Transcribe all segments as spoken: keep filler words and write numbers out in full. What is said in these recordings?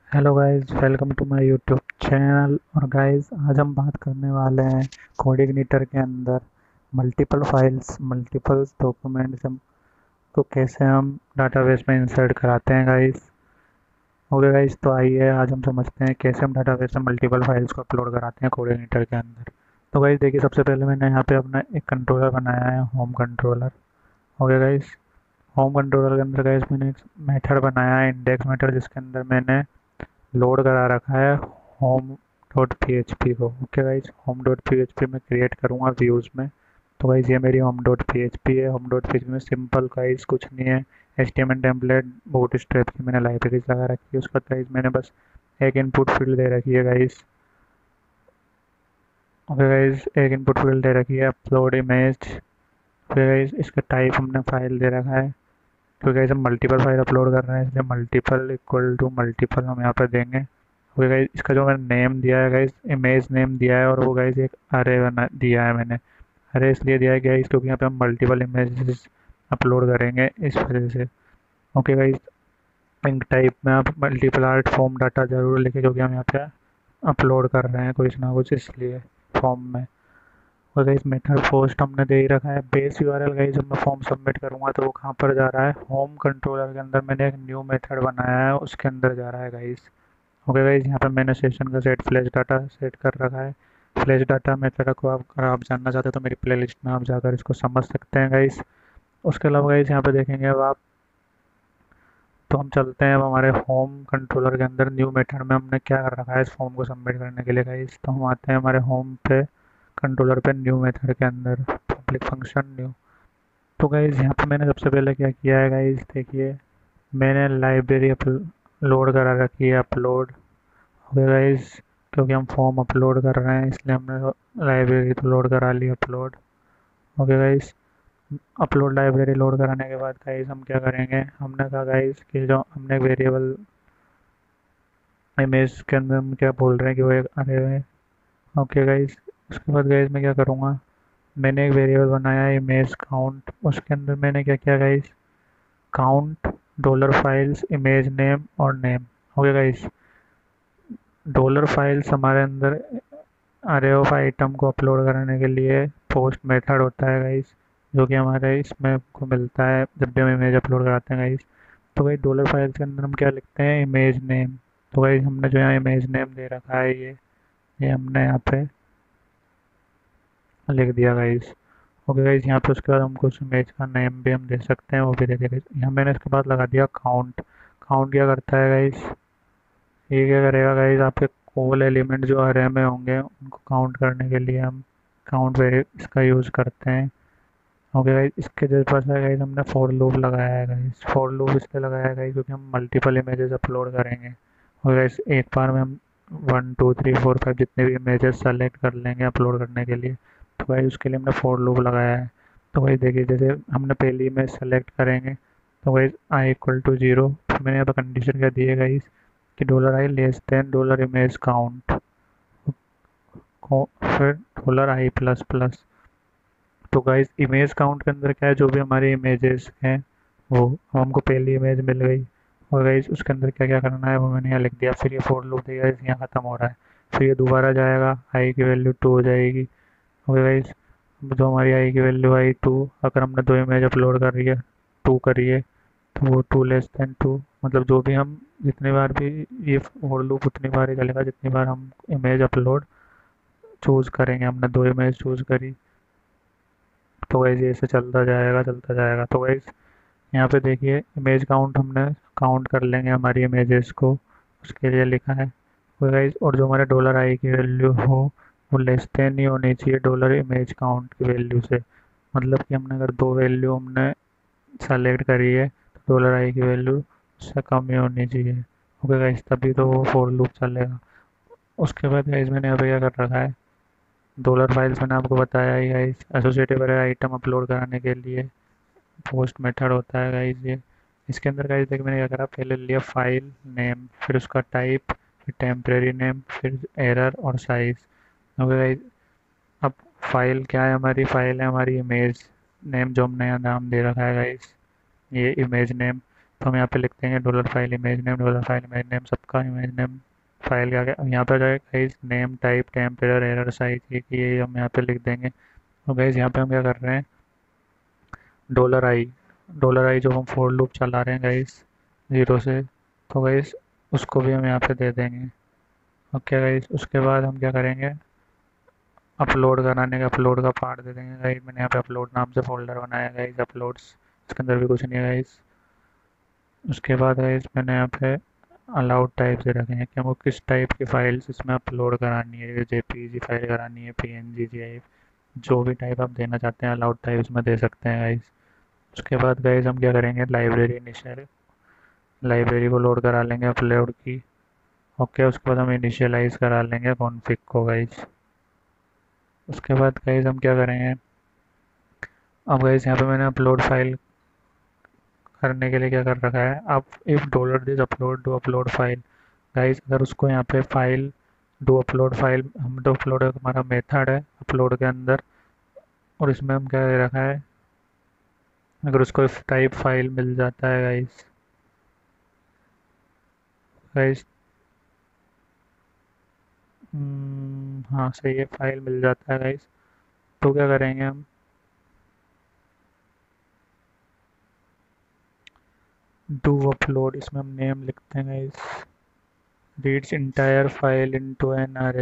Hello guys, welcome to my YouTube channel. और guys, आज हम बात करने वाले हैं कोऑर्डिनेटर के अंदर मल्टीपल फाइल्स, मल्टीपल डॉक्यूमेंट्स हम को कैसे हम डाटाबेस में इंसर्ट कराते हैं गाइस। ओके गाइस, तो आइए आज हम समझते हैं कैसे हम डाटाबेस में मल्टीपल फाइल्स को अपलोड कराते हैं कोऑर्डिनेटर के अंदर। तो गाइस देखिए, सबसे पहले मैंने यहाँ पे अपना एक कंट्रोलर बनाया है, home controller. Okay guys, home controller के अंदर गाइस मैंने एक मेथड बनाया है, इंडेक्स मेथड, जिसके अंदर मैंने लोड करा रखा है home dot P H P को। Okay guys, home dot P H P में क्रिएट करूँगा व्यूज़ में। तो गाइज ये मेरी home dot P H P है। Home dot P H P में सिंपल गाइज कुछ नहीं है, H T M L template bootstrap की मैंने लाइब्रेरीज लगा रखी है। उसका गाइज मैंने बस एक इनपुट फील्ड दे रखी है गाइज। ओके गाइज, एक इनपुट फील्ड दे रखी है अपलोड इमेज। फिर गाइज इसका टाइप हमने फाइल दे रखा है, क्योंकि गाइज हम मल्टीपल फाइल अपलोड कर रहे हैं, इसलिए मल्टीपल इक्वल टू मल्टीपल हम यहाँ पर देंगे। ओके गाइज, इसका जो मैंने नेम दिया है गाइज, इमेज नेम दिया है, और वो गाइज एक अरे बना दिया है मैंने। अरे इसलिए दिया है गाइज क्योंकि यहाँ पे हम मल्टीपल इमेजेस अपलोड करेंगे, इस वजह से। ओके गाइज, इंक टाइप में आप मल्टीपल आर्ट फॉर्म डाटा जरूर लिखे, क्योंकि हम यहाँ पे अपलोड कर रहे हैं कुछ ना कुछ, इसलिए फॉर्म में। और गाइज मेथड पोस्ट हमने दे ही रखा है। बेस यूआरएल गाइज जब मैं फॉर्म सबमिट करूँगा तो वो कहाँ पर जा रहा है, होम कंट्रोलर के अंदर मैंने एक न्यू मेथड बनाया है, उसके अंदर जा रहा है गाइज। ओके गाइज, यहाँ पे मैंने सेशन का सेट फ्लैश डाटा सेट कर रखा है। फ्लैश डाटा मेथड को आप अगर आप जानना चाहते हो तो मेरी प्लेलिस्ट में आप जाकर इसको समझ सकते हैं गाइज। उसके अलावा गाइज यहाँ पे देखेंगे अब आप, तो हम चलते हैं अब हमारे होम कंट्रोलर के अंदर न्यू मेथड में हमने क्या कर रखा है इस फॉर्म को सबमिट करने के लिए गाइज। तो हम आते हैं हमारे होम पे कंट्रोलर पे, न्यू मेथड के अंदर पब्लिक फंक्शन न्यू। तो गाइज यहाँ पे मैंने सबसे पहले क्या किया है गाइज, देखिए मैंने लाइब्रेरी लोड करा रखी है, अपलोड। ओके गाइज, क्योंकि हम फॉर्म अपलोड कर रहे हैं इसलिए हमने लाइब्रेरी तो लोड करा ली, upload. Okay guys, upload library load कराने के बाद गाइज हम क्या करेंगे, हमने कहा गाइज कि जो हमने वेरिएबल इमेज के अंदर हम क्या बोल रहे हैं कि वो एक अरे है। ओके गाइज, उसके बाद गाइज मैं क्या करूँगा, मैंने एक वेरिएबल बनाया है इमेज काउंट। उसके अंदर मैंने क्या किया guys, count dollar files image name और name. Okay guys, dollar files हमारे अंदर अरे ऑफ आइटम को अपलोड कराने के लिए पोस्ट मेथड होता है गाइस, जो कि हमारे इसमें को मिलता है जब भी हम इमेज अपलोड कराते हैं गाइस। तो गाइस डॉलर फाइल्स के अंदर हम क्या लिखते हैं, इमेज नेम। तो गाइस हमने जो यहाँ इमेज नेम दे रखा है, ये ये हमने यहाँ पे लिख दिया गाइस। ओके गाइस, यहाँ पे उसके बाद हम कुछ इमेज का नेम भी हम दे सकते हैं, वो भी दे देंगे। यहाँ मैंने इसके बाद लगा दिया काउंट। काउंट क्या करता है गाइस, ये क्या करेगा गाइस, आपके कोल एलिमेंट जो अरे में होंगे उनको काउंट करने के लिए हम काउंट वेरी इसका यूज़ करते हैं। ओके गाइस, इसके जस्ट पास है गाइस, हमने फॉर लूप लगाया है गाइस। फॉर लूप इसलिए लगाया है गाइस क्योंकि हम मल्टीपल इमेजेस अपलोड करेंगे। और गाइस एक बार में हम one two three four five जितने भी इमेजेस सेलेक्ट कर लेंगे अपलोड करने के लिए, तो गाइस उसके लिए हमने फॉर लूप लगाया है। तो गाइस देखिए, जैसे हमने पहली इमेज सेलेक्ट करेंगे तो guys I equal to zero, फिर मैंने यहाँ पर कंडीशन क्या दी है गाइस कि dollar I less than dollar image count, फिर डॉलर आई प्लस प्लस। तो गाइस इमेज काउंट के अंदर क्या है, जो भी हमारी इमेजेस हैं वो, अब हमको पहली इमेज मिल गई, और गाइस उसके अंदर क्या क्या करना है वो मैंने यहाँ लिख दिया। फिर ये फोर लूप देगा, यहाँ ख़त्म हो रहा है। फिर ये दोबारा जाएगा, आई की वैल्यू टू हो जाएगी। ओके गाइस, जो हमारी आई की वैल्यू आई टू, अगर हमने दो इमेज अपलोड कर रही है, टू करिए, तो वो टू लेस देन टू, मतलब जो भी हम जितनी बार भी ये फोर लूप उतनी बार ही चलेगा जितनी बार हम इमेज अपलोड चूज़ करेंगे। हमने दो इमेज चूज़ करी, तो गाइस ये ऐसे चलता जाएगा चलता जाएगा। तो गाइस यहाँ पे देखिए, इमेज काउंट हमने काउंट कर लेंगे हमारी इमेजेस को, उसके लिए लिखा है। तो गाइस, और जो हमारे डॉलर आई की वैल्यू हो वो लेस देन ही होनी चाहिए डॉलर इमेज काउंट की वैल्यू से। मतलब कि हमने अगर दो वैल्यू हमने सेलेक्ट करी है तो डॉलर आई की वैल्यू उससे कम ही होनी चाहिए। ओके गाइस, तभी तो वो फॉर लूप चलेगा। उसके बाद गाइस मैंने यहाँ पे क्या कर रखा है, डॉलर फाइल्स मैंने आपको बताया ही guys, associative array item upload कराने के लिए पोस्ट मेथड होता है गाइस ये। इसके अंदर गाइस देखिए मैंने क्या करा, पहले लिया फाइल नेम, फिर उसका टाइप, फिर टेम्परेरी नेम, फिर एरर और साइज। ओके गाइस, अब फाइल क्या है, हमारी फाइल है हमारी इमेज नेम, जो हमने यहाँ नाम दे रखा है गाइस, ये इमेज नेम। तो हम यहाँ पे लिख देंगे dollar file image name, dollar file image name, सबका इमेज नेम फाइल के आगे यहाँ पर जाए guys name type temperature error size ये ये हम यहाँ पे लिख देंगे। तो गाइस यहाँ पे हम क्या कर रहे हैं, डॉलर आई डॉलर आई जो हम फोर लूप चला रहे हैं गाइस ज़ीरो से, तो गाइस उसको भी हम यहाँ पे दे देंगे। ओके गाइस, उसके बाद हम क्या करेंगे, अपलोड कराने का अपलोड का पार्ट दे देंगे गाइस। मैंने यहाँ पे अपलोड नाम से फोल्डर बनाया गाइस, अपलोड्स, इसके अंदर भी कुछ नहीं है गाइस। उसके बाद गाइस मैंने यहाँ पे अलाउड टाइप से रखे हैं कि हमको किस टाइप की फाइल्स इसमें अपलोड करानी है, जेपीजी फाइल करानी है, पीएनजी, जीआईएफ, जो भी टाइप आप देना चाहते हैं अलाउड टाइप इसमें दे सकते हैं गाइस। उसके बाद गाइस हम क्या करेंगे, लाइब्रेरी इनिशियल लाइब्रेरी को लोड करा लेंगे अपलोड की। ओके, उसके बाद हम इनिशियलाइज करा लेंगे कॉन्फ़िग को गाइस। उसके बाद गाइस हम क्या करेंगे, अब गाइस यहाँ पे मैंने अपलोड फाइल करने के लिए क्या कर रखा है, अब if dollar this upload do upload file guys, अगर उसको यहाँ पे फाइल डू अपलोड फाइल, हम डू अपलोड हमारा मेथड है अपलोड के अंदर, और इसमें हम क्या दे रखा है, अगर उसको इफ टाइप फाइल मिल जाता है गाइस गाइस हाँ सही है, फाइल मिल जाता है गाइस, तो क्या करेंगे हम, डू अपलोड, इसमें हम नेम लिखते हैं guys, reads entire file into an array.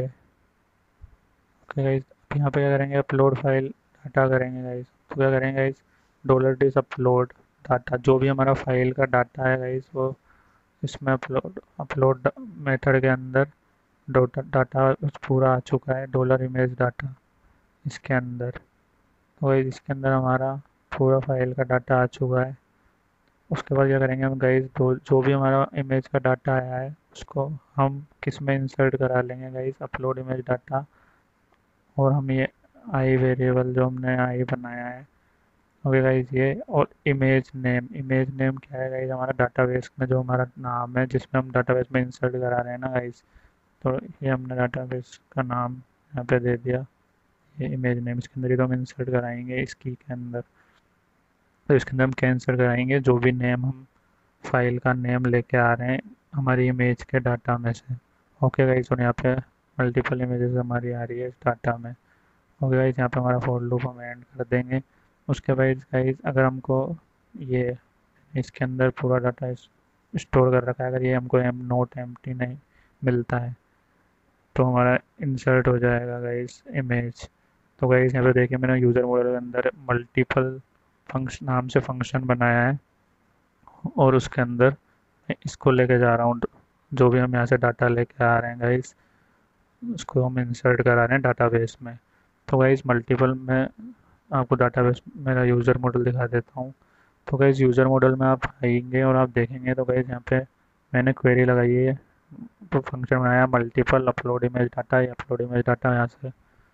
Okay guys, अब यहाँ पे क्या करेंगे, अपलोड फाइल डाटा करेंगे गाइस। तो क्या करेंगे guys, dollar this upload data, जो भी हमारा फाइल का डाटा है गाइस वो इसमें अपलोड अपलोड मेथड के अंदर डाटा डाटा पूरा आ चुका है, डॉलर इमेज डाटा इसके अंदर। तो गाइस इसके अंदर हमारा पूरा फाइल का डाटा आ चुका है। उसके बाद क्या करेंगे हम गाइस, जो भी हमारा इमेज का डाटा आया है उसको हम किस में इंसर्ट करा लेंगे गाइस, अपलोड इमेज डाटा, और हम ये आई वेरिएबल जो हमने आई बनाया है, ओके गाइस ये, और इमेज नेम, इमेज नेम क्या है गाइस, हमारा डाटाबेस में जो हमारा नाम है जिसमें हम डाटाबेस में इंसर्ट करा रहे हैं ना गाइस, तो ये हमने डाटाबेस का नाम यहाँ पे दे दिया, ये इमेज नेम, इसके अंदर ही तो हम इंसर्ट कराएंगे इसकी के अंदर। तो इसके अंदर हम क्या इंसर्ट कराएंगे, जो भी नेम हम फाइल का नेम लेके आ रहे हैं हमारी इमेज के डाटा में से। ओके गाइस, और यहाँ पे मल्टीपल इमेजेस हमारी आ रही है इस डाटा में। ओके गाइस, यहाँ पे हमारा फॉर लूप हम एंड कर देंगे। उसके बाद गाइस अगर हमको ये इसके अंदर पूरा डाटा स्टोर कर रखा है, अगर ये हमको एम नोट एम्प्टी नहीं मिलता है तो हमारा इंसर्ट हो जाएगा गाइस इमेज। तो गाइस यहाँ पे देखिए मैंने यूज़र मॉडल के अंदर मल्टीपल फंक्शन नाम से फंक्शन बनाया है, और उसके अंदर इसको लेके जा रहा हूँ, जो भी हम यहाँ से डाटा लेके आ रहे हैं गाइस उसको हम इंसर्ट करा रहे हैं डाटाबेस में। तो गाइस मल्टीपल में आपको डाटाबेस मेरा यूज़र मॉडल दिखा देता हूँ। तो गाइस यूज़र मॉडल में आप आएंगे और आप देखेंगे तो गाइस यहाँ पे मैंने क्वेरी लगाई है, तो फंक्शन बनाया मल्टीपल अपलोड इमेज डाटा, या अपलोड इमेज डाटा यहाँ से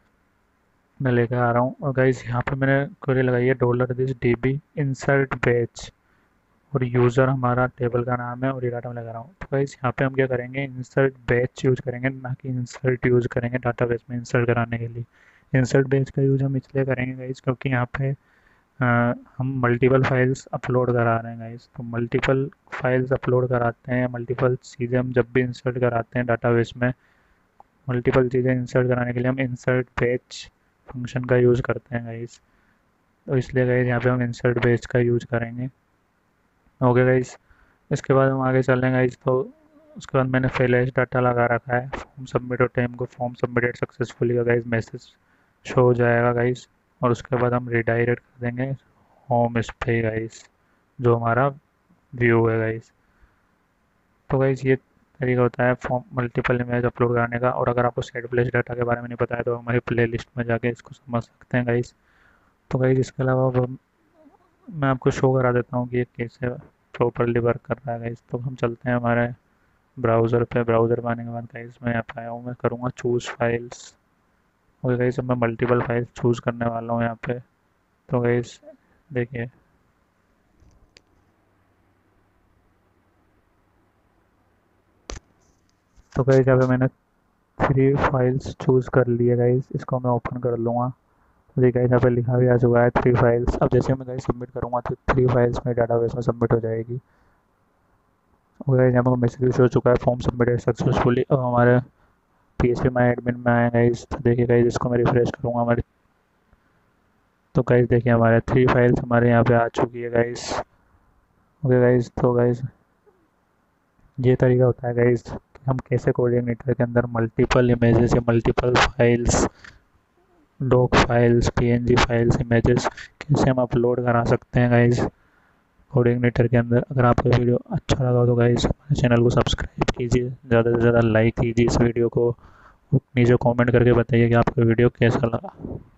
मैं लेकर आ रहा हूँ। और गाइस यहाँ पे मैंने क्वेरी लगाई है dollar this D B insert batch, और यूज़र हमारा टेबल का नाम है और ये डाटा मैं लगा रहा हूँ। तो गाइस यहाँ पे हम क्या करेंगे, इंसर्ट बैच यूज़ करेंगे, ना कि इंसर्ट यूज़ करेंगे डाटाबेस में इंसर्ट कराने के लिए। इंसर्ट बैच का यूज़ हम इसलिए करेंगे गाइस क्योंकि यहाँ पे आ, हम मल्टीपल फाइल्स अपलोड करा रहे हैं गाइस, तो मल्टीपल फाइल्स अपलोड कराते हैं, मल्टीपल चीज़ें हम जब भी इंसर्ट कराते हैं डाटाबेस में, मल्टीपल चीज़ें इंसर्ट कराने के लिए हम इंसर्ट बैच फंक्शन का यूज़ करते हैं गाइस। तो इसलिए गाइस यहाँ पे हम इंसर्ट बैच का यूज़ करेंगे। ओके गाइस, इसके बाद हम आगे चल रहे हैं गाइस। तो उसके बाद मैंने फ्लैश डाटा लगा रखा है, फॉर्म सबमिट और टाइम को फॉर्म सबमिटेड सक्सेसफुली का गाइस मैसेज शो हो जाएगा गाइस। और उसके बाद हम रिडायरेक्ट कर देंगे होम इस पे गाइस, जो हमारा व्यू है गाइस। तो गाइस ये तरीका होता है फॉर्म मल्टीपल इमेज अपलोड करने का। और अगर आपको सेट फ्लैश डाटा के बारे में नहीं पता है तो हमारी प्ले लिस्ट में जाके इसको समझ सकते हैं गाइस। तो गाइस इसके अलावा अब मैं आपको शो करा देता हूँ कि ये कैसे प्रॉपरली वर्क कर रहा है गाइस। तो हम चलते हैं हमारे ब्राउज़र पे, ब्राउज़र पे आने के बाद गाइस मैं यहाँ पे आया हूँ, मैं करूँगा चूज़ फाइल्स। और गाइस अब मैं मल्टीपल फाइल्स चूज़ करने वाला हूँ यहाँ पे। तो गाइस देखिए, तो गाइस यहाँ पे मैंने थ्री फाइल्स चूज़ कर लिए गाइस, इसको मैं ओपन कर लूँगा। तो देखिए यहाँ पे लिखा भी आ चुका है थ्री फाइल्स। अब जैसे मैं गाइस सबमिट करूँगा तो थ्री फाइल्स मेरे डाटाबेस में सबमिट हो जाएगी। ओके गाइस, यहाँ पर मैसेज हो चुका है, फॉर्म सबमिटेड सक्सेसफुली। अब हमारे P H P my admin में आया गाइस। तो देखिए गाइस, इसको मैं रिफ्रेश करूँगा हमारे, तो गाइस देखिए हमारे थ्री फाइल्स हमारे यहाँ पे आ चुकी है गाइस। ओके गाइस, तो गाइस ये तरीका होता है गाइस कि हम कैसे कोऑर्डिनेटर के अंदर मल्टीपल इमेजेस या multiple files, doc files, PNG files, images कैसे हम अपलोड करा सकते हैं गाइस कोऑर्डिनेटर के अंदर। अगर आपको वीडियो अच्छा लगा तो गाइस हमारे चैनल को सब्सक्राइब कीजिए, ज़्यादा से ज़्यादा लाइक कीजिए इस वीडियो को, नीचे कमेंट करके बताइए कि आपको वीडियो कैसा लगा।